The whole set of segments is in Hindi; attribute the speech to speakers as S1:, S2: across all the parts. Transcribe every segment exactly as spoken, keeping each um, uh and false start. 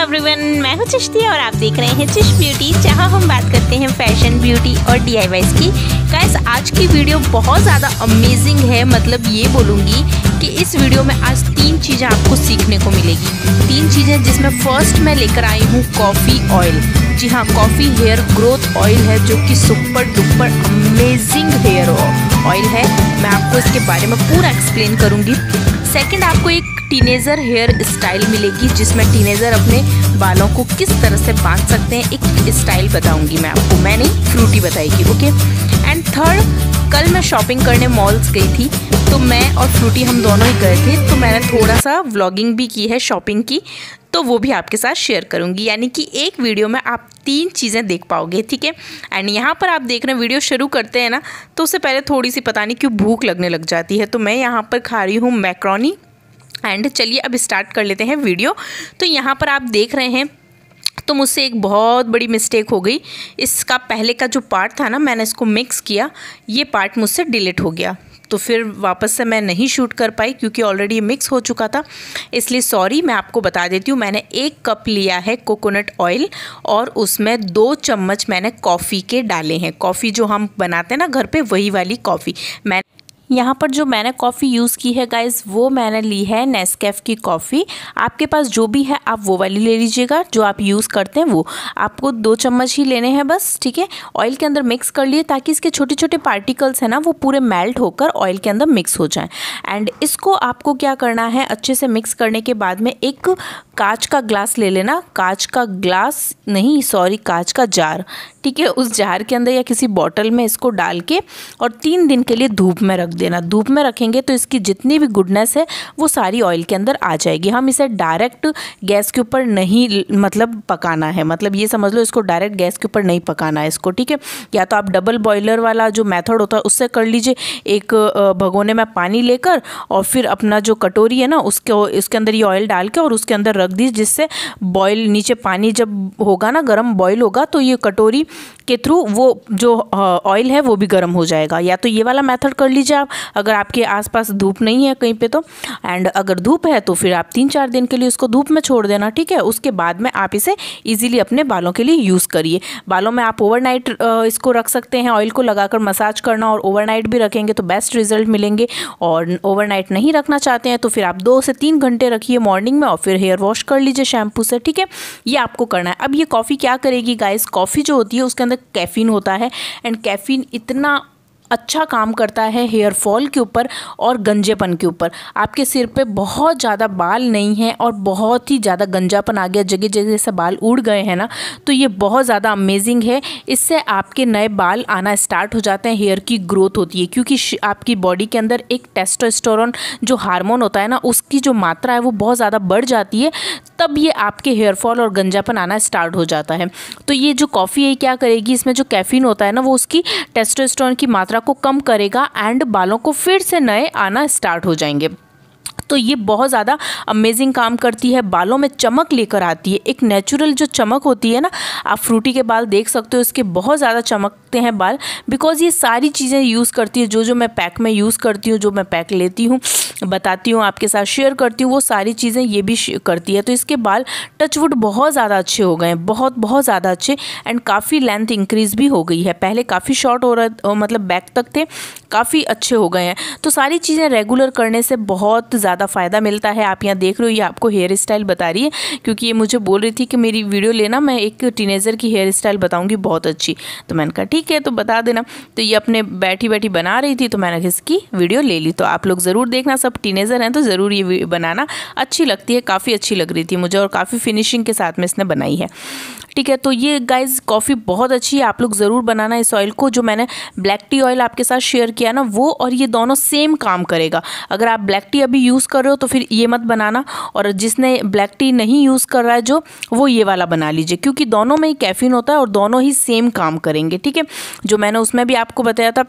S1: एवरीवन, मैं हूँ चिश्ती और आप देख रहे हैं चिश ब्यूटी, जहाँ हम बात करते हैं फैशन, ब्यूटी और डीआईवाईज़ की। गाइस, आज की वीडियो बहुत ज़्यादा अमेजिंग है। मतलब ये बोलूँगी कि इस वीडियो में आज तीन चीज़ें आपको सीखने को मिलेगी। तीन चीज़ें जिसमें फर्स्ट मैं लेकर आई हूँ कॉफ़ी ऑयल। जी हाँ, कॉफ़ी हेयर ग्रोथ ऑयल है जो कि super duper amazing hair oil है। मैं आपको इसके बारे में पूरा एक्सप्लेन करूँगी। सेकंड, आपको एक टीनेजर हेयर स्टाइल मिलेगी जिसमें टीनेजर अपने बालों को किस तरह से बांध सकते हैं, एक स्टाइल बताऊंगी मैं आपको, मैं नहीं फ्रूटी बताएगी। ओके। एंड थर्ड, कल मैं शॉपिंग करने मॉल्स गई थी, तो मैं और फ्रूटी हम दोनों ही गए थे, तो मैंने थोड़ा सा व्लॉगिंग भी की है शॉपिंग की, तो वो भी आपके साथ शेयर करूंगी। यानी कि एक वीडियो में आप तीन चीज़ें देख पाओगे, ठीक है। एंड यहाँ पर आप देख रहे हैं, वीडियो शुरू करते हैं ना, तो उससे पहले थोड़ी सी पता नहीं क्यों भूख लगने लग जाती है, तो मैं यहाँ पर खा रही हूँ मैक्रोनी। एंड चलिए अब स्टार्ट कर लेते हैं वीडियो। तो यहाँ पर आप देख रहे हैं, तो मुझसे एक बहुत बड़ी मिस्टेक हो गई। इसका पहले का जो पार्ट था ना, मैंने इसको मिक्स किया, ये पार्ट मुझसे डिलीट हो गया, तो फिर वापस से मैं नहीं शूट कर पाई क्योंकि ऑलरेडी मिक्स हो चुका था, इसलिए सॉरी। मैं आपको बता देती हूँ, मैंने एक कप लिया है कोकोनट ऑयल और उसमें दो चम्मच मैंने कॉफ़ी के डाले हैं। कॉफ़ी जो हम बनाते हैं ना घर पे, वही वाली कॉफ़ी। मैं यहाँ पर जो मैंने कॉफ़ी यूज़ की है गाइस, वो मैंने ली है नेस्कैफ़े की कॉफ़ी। आपके पास जो भी है आप वो वाली ले लीजिएगा, जो आप यूज़ करते हैं वो। आपको दो चम्मच ही लेने हैं बस, ठीक है। ऑयल के अंदर मिक्स कर लिए ताकि इसके छोटे छोटे पार्टिकल्स हैं ना, वो पूरे मेल्ट होकर ऑयल के अंदर मिक्स हो जाएं। एंड इसको आपको क्या करना है, अच्छे से मिक्स करने के बाद में एक कांच का ग्लास ले लेना। कांच का ग्लास नहीं, सॉरी, कांच का जार, ठीक है। उस जार के अंदर या किसी बॉटल में इसको डाल के और तीन दिन के लिए धूप में रख देना। धूप में रखेंगे तो इसकी जितनी भी गुडनेस है वो सारी ऑयल के अंदर आ जाएगी। हम इसे डायरेक्ट गैस के ऊपर नहीं मतलब पकाना है, मतलब ये समझ लो इसको डायरेक्ट गैस के ऊपर नहीं पकाना है इसको, ठीक है। या तो आप डबल बॉयलर वाला जो मेथड होता है उससे कर लीजिए। एक भगोने में पानी लेकर और फिर अपना जो कटोरी है ना, उसके इसके अंदर ये ऑयल डाल के और उसके अंदर रख दीजिए, जिससे बॉयल नीचे पानी जब होगा ना, गर्म बॉयल होगा, तो ये कटोरी के थ्रू वो जो ऑयल है वो भी गर्म हो जाएगा। या तो ये वाला मेथड कर लीजिए आप, अगर आपके आसपास धूप नहीं है कहीं पे तो। एंड अगर धूप है तो फिर आप तीन चार दिन के लिए उसको धूप में छोड़ देना, ठीक है। उसके बाद में आप इसे इजीली अपने बालों के लिए यूज़ करिए। बालों में आप ओवरनाइट इसको रख सकते हैं, ऑयल को लगाकर मसाज करना, और ओवरनाइट भी रखेंगे तो बेस्ट रिजल्ट मिलेंगे। और ओवरनाइट नहीं रखना चाहते हैं तो फिर आप दो से तीन घंटे रखिए मॉर्निंग में और फिर हेयर वॉश कर लीजिए शैम्पू से, ठीक है। ये आपको करना है। अब ये कॉफ़ी क्या करेगी गाइस, कॉफ़ी जो होती है उसके अंदर कैफीन होता है, एंड कैफीन इतना अच्छा काम करता है हेयर फॉल के ऊपर और गंजेपन के ऊपर। आपके सिर पे बहुत ज़्यादा बाल नहीं हैं और बहुत ही ज़्यादा गंजापन आ गया, जगह जगह से बाल उड़ गए हैं ना, तो ये बहुत ज़्यादा अमेजिंग है। इससे आपके नए बाल आना स्टार्ट हो जाते हैं, हेयर की ग्रोथ होती है, क्योंकि आपकी बॉडी के अंदर एक टेस्टोस्टेरोन जो हार्मोन होता है ना, उसकी जो मात्रा है वो बहुत ज़्यादा बढ़ जाती है, तब ये आपके हेयर फॉल और गंजापन आना स्टार्ट हो जाता है। तो ये जो कॉफ़ी है क्या करेगी, इसमें जो कैफीन होता है ना, वो उसकी टेस्टोस्टेरोन की मात्रा को कम करेगा एंड बालों को फिर से नए आना स्टार्ट हो जाएंगे। तो ये बहुत ज़्यादा अमेजिंग काम करती है, बालों में चमक लेकर आती है। एक नेचुरल जो चमक होती है ना, आप फ्रूटी के बाल देख सकते हो, इसके बहुत ज़्यादा चमकते हैं बाल, बिकॉज ये सारी चीज़ें यूज़ करती है। जो जो मैं पैक में यूज़ करती हूँ, जो मैं पैक लेती हूँ, बताती हूँ, आपके साथ शेयर करती हूँ, वो सारी चीज़ें ये भी करती है। तो इसके बाल टचवुड बहुत ज़्यादा अच्छे हो गए हैं, बहुत बहुत ज़्यादा अच्छे। एंड काफ़ी लेंथ इंक्रीज़ भी हो गई है, पहले काफ़ी शॉर्ट हो रहा, मतलब बैक तक थे, काफ़ी अच्छे हो गए हैं। तो सारी चीज़ें रेगुलर करने से बहुत ज़्यादा फ़ायदा मिलता है। आप यहाँ देख रहे हो, ये आपको हेयर स्टाइल बता रही है, क्योंकि ये मुझे बोल रही थी कि मेरी वीडियो लेना, मैं एक टीनेजर की हेयर स्टाइल बताऊंगी बहुत अच्छी। तो मैंने कहा ठीक है, तो बता देना। तो ये अपने बैठी बैठी बना रही थी, तो मैंने इसकी वीडियो ले ली। तो आप लोग ज़रूर देखना, सब टीनेजर हैं तो ज़रूर ये बनाना, अच्छी लगती है, काफ़ी अच्छी लग रही थी मुझे, और काफ़ी फिनिशिंग के साथ में इसने बनाई है, ठीक है। तो ये गाइज कॉफ़ी बहुत अच्छी है, आप लोग ज़रूर बनाना इस ऑयल को। जो मैंने ब्लैक टी ऑयल आपके साथ शेयर किया ना, वो और ये दोनों सेम काम करेगा। अगर आप ब्लैक टी अभी यूज़ कर रहे हो तो फिर ये मत बनाना, और जिसने ब्लैक टी नहीं यूज़ कर रहा है जो, वो ये वाला बना लीजिए, क्योंकि दोनों में ही कैफीन होता है और दोनों ही सेम काम करेंगे, ठीक है। जो मैंने उसमें भी आपको बताया था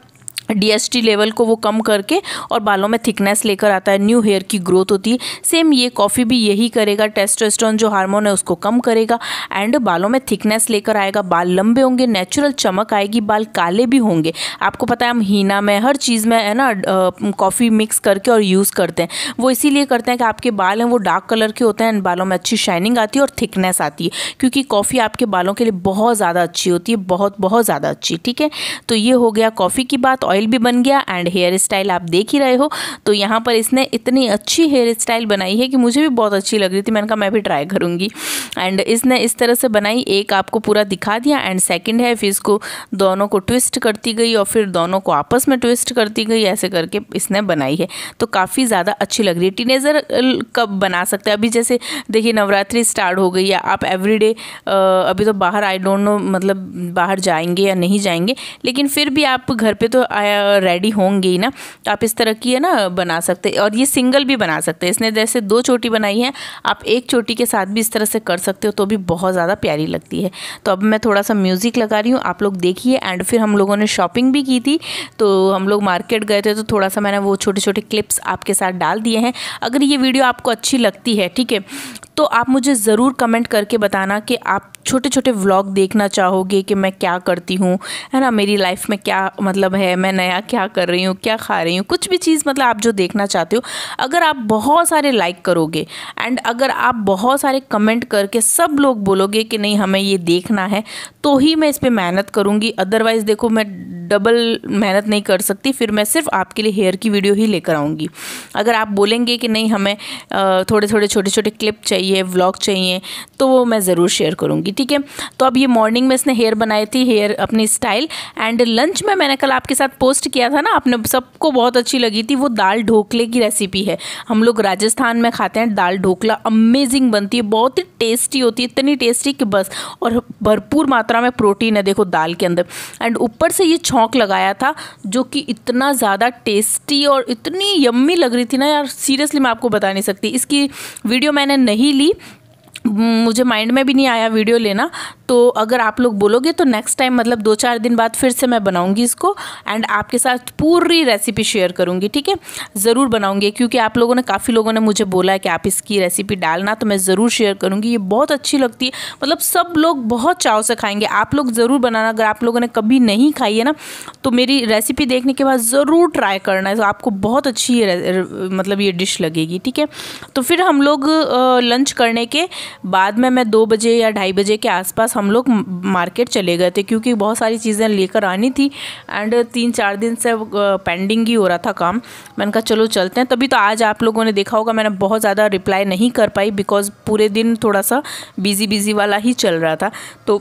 S1: डी एस टी लेवल को वो कम करके और बालों में थिकनेस लेकर आता है, न्यू हेयर की ग्रोथ होती है। सेम ये कॉफ़ी भी यही करेगा, टेस्टोस्टेरोन जो हार्मोन है उसको कम करेगा एंड बालों में थिकनेस लेकर आएगा, बाल लंबे होंगे, नेचुरल चमक आएगी, बाल काले भी होंगे। आपको पता है हम हीना में हर चीज़ में है ना कॉफ़ी मिक्स करके और यूज़ करते हैं, वो इसीलिए करते हैं कि आपके बाल हैं वो डार्क कलर के होते हैं एंड बालों में अच्छी शाइनिंग आती है और थिकनेस आती है, क्योंकि कॉफ़ी आपके बालों के लिए बहुत ज़्यादा अच्छी होती है, बहुत बहुत ज़्यादा अच्छी। ठीक है, तो ये हो गया कॉफ़ी की बात। ऑयल भी बन गया एंड हेयर स्टाइल आप देख ही रहे हो। तो यहाँ पर इसने इतनी अच्छी हेयर स्टाइल बनाई है कि मुझे भी बहुत अच्छी लग रही थी, मैंने कहा मैं भी ट्राई करूँगी। एंड इसने इस तरह से बनाई, एक आपको पूरा दिखा दिया एंड सेकंड है फिर इसको दोनों को ट्विस्ट करती गई और फिर दोनों को आपस में ट्विस्ट करती गई, ऐसे करके इसने बनाई है। तो काफ़ी ज़्यादा अच्छी लग रही है। टीनेजर कब बना सकते हैं, अभी जैसे देखिए नवरात्रि स्टार्ट हो गई है, आप एवरीडे अभी तो बाहर आई डोंट नो मतलब बाहर जाएंगे या नहीं जाएंगे, लेकिन फिर भी आप घर पे तो रेडी होंगे ही ना, तो आप इस तरह की है ना बना सकते हैं। और ये सिंगल भी बना सकते हैं, इसने जैसे दो चोटी बनाई है, आप एक चोटी के साथ भी इस तरह से कर सकते हो, तो भी बहुत ज़्यादा प्यारी लगती है। तो अब मैं थोड़ा सा म्यूज़िक लगा रही हूँ, आप लोग देखिए। एंड फिर हम लोगों ने शॉपिंग भी की थी, तो हम लोग मार्केट गए थे, तो थोड़ा सा मैंने वो छोटे छोटे क्लिप्स आपके साथ डाल दिए हैं। अगर ये वीडियो आपको अच्छी लगती है, ठीक है, तो आप मुझे ज़रूर कमेंट करके बताना कि आप छोटे छोटे व्लॉग देखना चाहोगे कि मैं क्या करती हूँ, है ना, मेरी लाइफ में क्या मतलब है, मैं नया क्या कर रही हूँ, क्या खा रही हूँ, कुछ भी चीज़ मतलब आप जो देखना चाहते हो। अगर आप बहुत सारे लाइक करोगे एंड अगर आप बहुत सारे कमेंट करके सब लोग बोलोगे कि नहीं हमें ये देखना है, तो ही मैं इस पर मेहनत करूँगी। अदरवाइज़ देखो मैं डबल मेहनत नहीं कर सकती, फिर मैं सिर्फ आपके लिए हेयर की वीडियो ही लेकर आऊँगी। अगर आप बोलेंगे कि नहीं हमें थोड़े थोड़े छोटे छोटे क्लिप चाहिए, व्लॉग चाहिए, तो वो मैं ज़रूर शेयर करूँगी। ठीक है, तो अब ये मॉर्निंग में इसने हेयर बनाई थी, हेयर अपनी स्टाइल। एंड लंच में मैंने कल आपके साथ पोस्ट किया था ना, आपने सबको बहुत अच्छी लगी थी, वो दाल ढोकले की रेसिपी है। हम लोग राजस्थान में खाते हैं दाल ढोकला, अमेजिंग बनती है, बहुत ही टेस्टी होती है, इतनी टेस्टी कि बस, और भरपूर मात्रा में प्रोटीन है देखो दाल के अंदर। एंड ऊपर से ये छौंक लगाया था जो कि इतना ज़्यादा टेस्टी और इतनी यम्मी लग रही थी ना यार, सीरियसली मैं आपको बता नहीं सकती। इसकी वीडियो मैंने नहीं ली, मुझे माइंड में भी नहीं आया वीडियो लेना, तो अगर आप लोग बोलोगे तो नेक्स्ट टाइम मतलब दो चार दिन बाद फिर से मैं बनाऊंगी इसको एंड आपके साथ पूरी रेसिपी शेयर करूंगी। ठीक है, ज़रूर बनाऊंगी, क्योंकि आप लोगों ने काफ़ी लोगों ने मुझे बोला है कि आप इसकी रेसिपी डालना, तो मैं ज़रूर शेयर करूंगी। ये बहुत अच्छी लगती है, मतलब सब लोग बहुत चाव से खाएंगे। आप लोग ज़रूर बनाना, अगर आप लोगों ने कभी नहीं खाई है ना, तो मेरी रेसिपी देखने के बाद ज़रूर ट्राई करना है, तो आपको बहुत अच्छी मतलब ये डिश लगेगी। ठीक है, तो फिर हम लोग लंच करने के बाद में मैं दो बजे या ढाई बजे के आसपास हम लोग मार्केट चले गए थे, क्योंकि बहुत सारी चीज़ें लेकर आनी थी एंड तीन चार दिन से पेंडिंग ही हो रहा था काम। मैंने कहा चलो चलते हैं, तभी तो आज आप लोगों ने देखा होगा मैंने बहुत ज़्यादा रिप्लाई नहीं कर पाई, बिकॉज़ पूरे दिन थोड़ा सा बिजी बिजी वाला ही चल रहा था। तो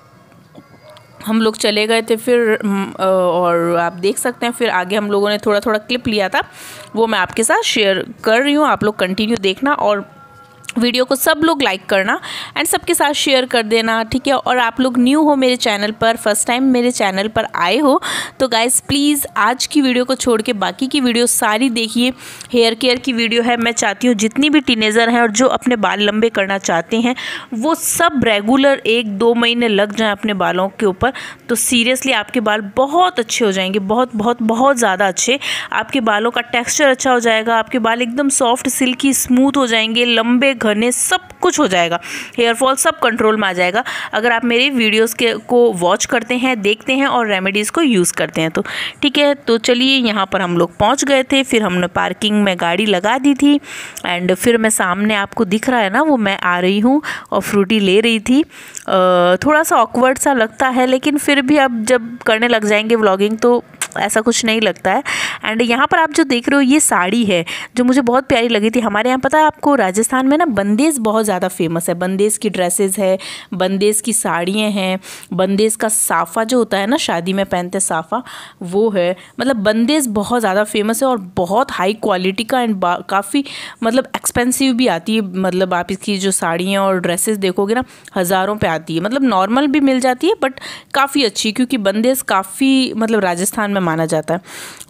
S1: हम लोग चले गए थे फिर, और आप देख सकते हैं फिर आगे हम लोगों ने थोड़ा थोड़ा क्लिप लिया था, वो मैं आपके साथ शेयर कर रही हूँ। आप लोग कंटिन्यू देखना और वीडियो को सब लोग लाइक करना एंड सबके साथ शेयर कर देना। ठीक है, और आप लोग न्यू हो मेरे चैनल पर, फर्स्ट टाइम मेरे चैनल पर आए हो, तो गाइस प्लीज़ आज की वीडियो को छोड़ के बाकी की वीडियो सारी देखिए। हेयर केयर की वीडियो है, मैं चाहती हूँ जितनी भी टीनेजर हैं और जो अपने बाल लंबे करना चाहते हैं वो सब रेगुलर एक दो महीने लग जाएँ अपने बालों के ऊपर, तो सीरियसली आपके बाल बहुत अच्छे हो जाएंगे, बहुत बहुत बहुत ज़्यादा अच्छे। आपके बालों का टेक्स्चर अच्छा हो जाएगा, आपके बाल एकदम सॉफ्ट सिल्की स्मूथ हो जाएंगे, लंबे घने सब कुछ हो जाएगा, हेयरफॉल सब कंट्रोल में आ जाएगा अगर आप मेरी वीडियोस के को वॉच करते हैं, देखते हैं और रेमेडीज़ को यूज़ करते हैं। तो ठीक है, तो चलिए यहाँ पर हम लोग पहुँच गए थे, फिर हमने पार्किंग में गाड़ी लगा दी थी एंड फिर मैं सामने आपको दिख रहा है ना वो मैं आ रही हूँ और फ्रूटी ले रही थी। थोड़ा सा ऑकवर्ड सा लगता है, लेकिन फिर भी अब जब करने लग जाएंगे व्लॉगिंग तो ऐसा कुछ नहीं लगता है। एंड यहाँ पर आप जो देख रहे हो ये साड़ी है जो मुझे बहुत प्यारी लगी थी। हमारे यहाँ पता है आपको राजस्थान में ना बंदेज बहुत ज़्यादा फेमस है, बंदेज की ड्रेसेस है, बंदेज की साड़ियाँ हैं, बंदेज का साफ़ा जो होता है ना शादी में पहनते साफ़ा वो है, मतलब बंदेज बहुत ज़्यादा फेमस है और बहुत हाई क्वालिटी का एंड काफ़ी मतलब एक्सपेंसिव भी आती है। मतलब आप इसकी जो साड़ियाँ और ड्रेसेस देखोगे ना हज़ारों पे आती है, मतलब नॉर्मल भी मिल जाती है बट काफ़ी अच्छी, क्योंकि बंदेज काफ़ी मतलब राजस्थान में माना जाता है।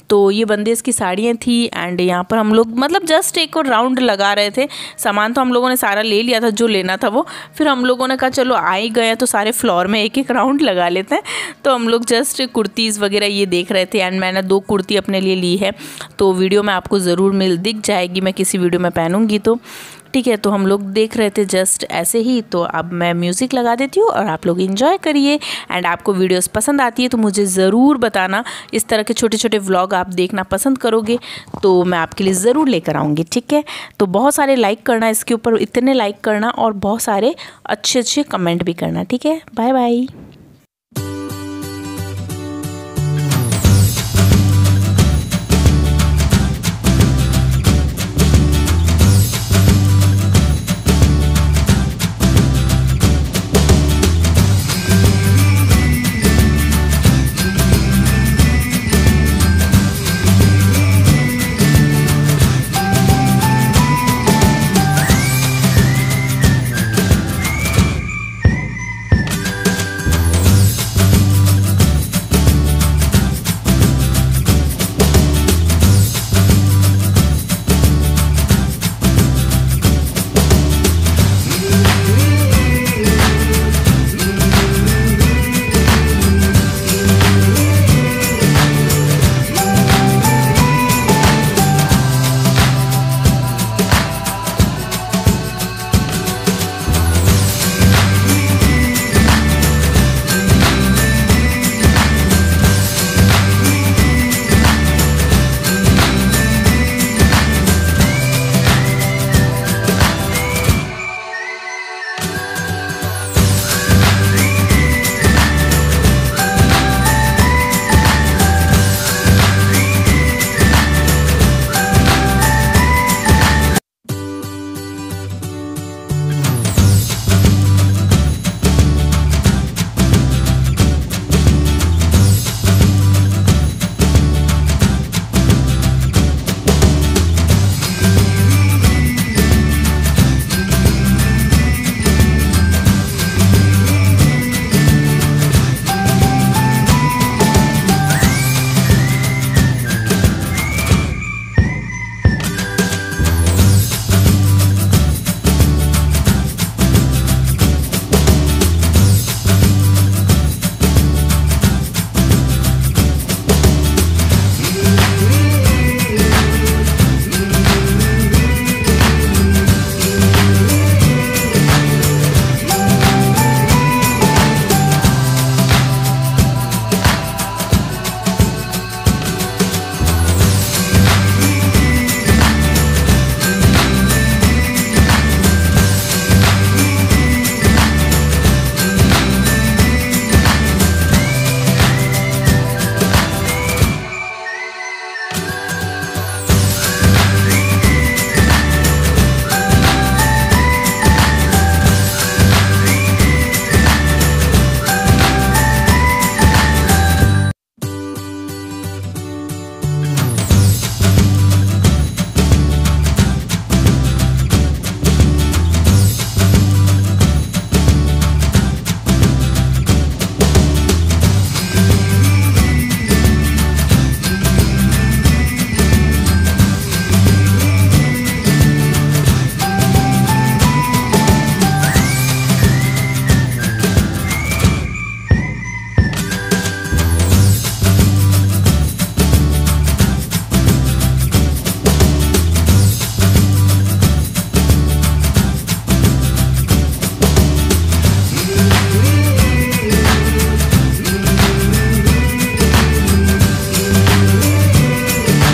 S1: तो ये बंदेज की साड़ियाँ थी एंड यहाँ पर हम लोग मतलब जस्ट एक और राउंड लगा रहे थे। सामान तो हम लोगों ने सारा ले लिया था जो लेना था वो, फिर हम लोगों ने कहा चलो आ ही गए तो सारे फ्लोर में एक एक राउंड लगा लेते हैं। तो हम लोग जस्ट कुर्तीज़ वगैरह ये देख रहे थे एंड मैंने दो कुर्ती अपने लिए ली है, तो वीडियो में आपको ज़रूर मिल दिख जाएगी, मैं किसी वीडियो में पहनूंगी तो ठीक है। तो हम लोग देख रहे थे जस्ट ऐसे ही, तो अब मैं म्यूज़िक लगा देती हूँ और आप लोग एंजॉय करिए। एंड आपको वीडियोस पसंद आती है तो मुझे ज़रूर बताना, इस तरह के छोटे छोटे व्लॉग आप देखना पसंद करोगे तो मैं आपके लिए ज़रूर लेकर आऊँगी, ठीक है। तो बहुत सारे लाइक करना इसके ऊपर, इतने लाइक करना और बहुत सारे अच्छे अच्छे कमेंट भी करना, ठीक है। Bye bye.